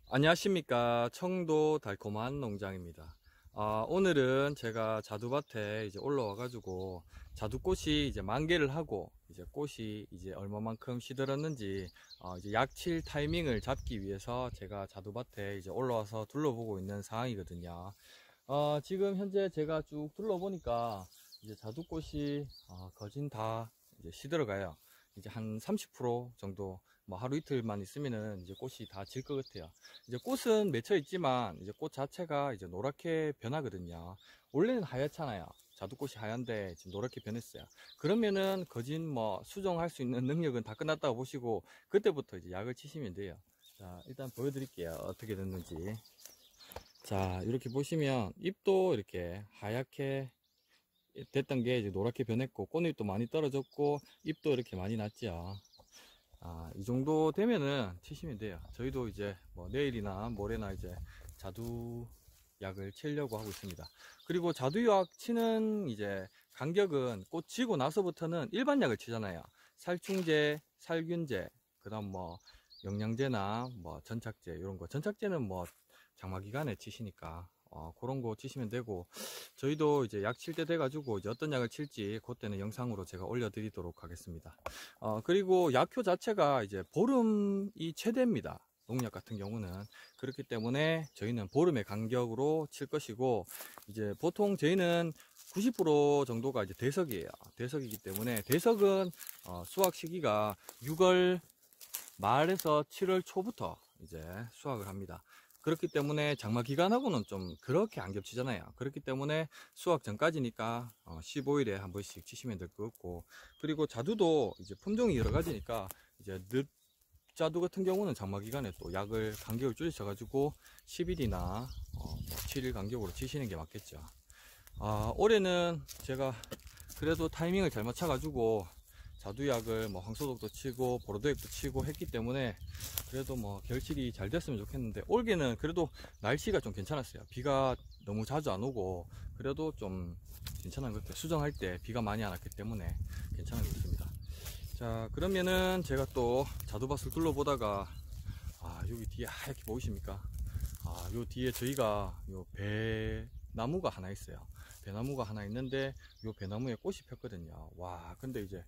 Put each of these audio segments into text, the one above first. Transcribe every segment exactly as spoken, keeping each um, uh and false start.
안녕하십니까. 청도 달콤한 농장입니다. 아, 오늘은 제가 자두밭에 이제 올라와 가지고 자두꽃이 이제 만개를 하고 이제 꽃이 이제 얼마만큼 시들었는지 어, 이제 약칠 타이밍을 잡기 위해서 제가 자두밭에 이제 올라와서 둘러보고 있는 상황이거든요. 어, 지금 현재 제가 쭉 둘러보니까 이제 자두꽃이 어, 거진 다 이제 시들어가요. 이제 한 삼십 퍼센트 정도 뭐 하루 이틀만 있으면은 이제 꽃이 다 질 것 같아요. 이제 꽃은 맺혀 있지만 이제 꽃 자체가 이제 노랗게 변하거든요. 원래는 하얗잖아요. 자두꽃이 하얀데 지금 노랗게 변했어요. 그러면은 거진 뭐 수정할 수 있는 능력은 다 끝났다고 보시고 그때부터 이제 약을 치시면 돼요. 자, 일단 보여드릴게요. 어떻게 됐는지. 자, 이렇게 보시면 잎도 이렇게 하얗게 됐던 게 이제 노랗게 변했고 꽃잎도 많이 떨어졌고 잎도 이렇게 많이 났죠. 아, 이 정도 되면은 치시면 돼요. 저희도 이제 뭐 내일이나 모레나 이제 자두 약을 치려고 하고 있습니다. 그리고 자두약 치는 이제 간격은 꽃 지고 나서부터는 일반 약을 치잖아요. 살충제, 살균제, 그 다음 뭐 영양제나 뭐 전착제 이런 거. 전착제는 뭐 장마 기간에 치시니까 어, 그런 거 치시면 되고, 저희도 이제 약 칠 때 돼가지고 이제 어떤 약을 칠지 그때는 영상으로 제가 올려드리도록 하겠습니다. 어, 그리고 약효 자체가 이제 보름이 최대입니다. 농약 같은 경우는. 그렇기 때문에 저희는 보름의 간격으로 칠 것이고, 이제 보통 저희는 구십 퍼센트 정도가 이제 대석이에요. 대석이기 때문에 대석은 어, 수확 시기가 유월 말에서 칠월 초부터 이제 수확을 합니다. 그렇기 때문에 장마 기간하고는 좀 그렇게 안 겹치잖아요. 그렇기 때문에 수확 전까지니까 십오 일에 한 번씩 치시면 될 것 같고, 그리고 자두도 이제 품종이 여러 가지니까 이제 늪 자두 같은 경우는 장마 기간에 또 약을 간격을 줄이셔가지고 십 일이나 어, 뭐 칠 일 간격으로 치시는 게 맞겠죠. 아, 올해는 제가 그래도 타이밍을 잘 맞춰가지고 자두약을 뭐 황소독도 치고 보로도액도 치고 했기 때문에 그래도 뭐 결실이 잘 됐으면 좋겠는데, 올해는 그래도 날씨가 좀 괜찮았어요. 비가 너무 자주 안 오고 그래도 좀 괜찮은 것 같아요. 수정할 때 비가 많이 안 왔기 때문에 괜찮은 것 같습니다. 자, 그러면은 제가 또 자두밭을 둘러보다가 아, 여기 뒤에 하얗게 보이십니까? 아, 요 뒤에 저희가 요 배나무가 하나 있어요. 배나무가 하나 있는데 요 배나무에 꽃이 폈거든요. 와, 근데 이제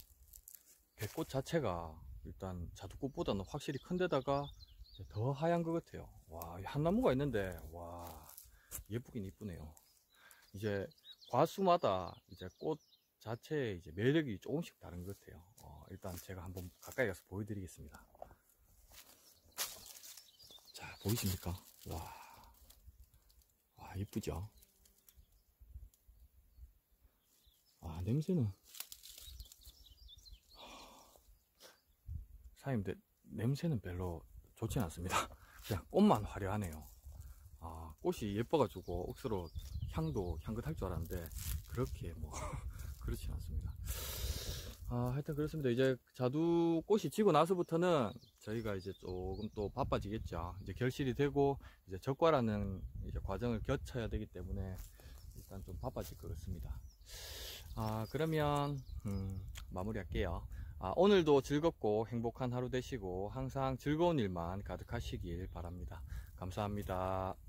배꽃 자체가 일단 자두꽃보다는 확실히 큰 데다가 더 하얀 것 같아요. 와, 한 나무가 있는데 와, 예쁘긴 이쁘네요. 이제 과수마다 이제 꽃 자체의 이제 매력이 조금씩 다른 것 같아요. 어, 일단 제가 한번 가까이 가서 보여드리겠습니다. 자, 보이십니까? 와, 와, 이쁘죠? 아, 냄새는 사장님들, 냄새는 별로 좋진 않습니다. 그냥 꽃만 화려하네요. 아, 꽃이 예뻐가지고 억수로 향도 향긋할 줄 알았는데 그렇게 뭐 그렇진 않습니다. 아, 하여튼 그렇습니다. 이제 자두 꽃이 지고 나서부터는 저희가 이제 조금 또 바빠지겠죠. 이제 결실이 되고 이제 적과라는 이제 과정을 거쳐야 되기 때문에 일단 좀 바빠질 것 같습니다. 아, 그러면 음, 마무리할게요. 아, 오늘도 즐겁고 행복한 하루 되시고 항상 즐거운 일만 가득하시길 바랍니다. 감사합니다.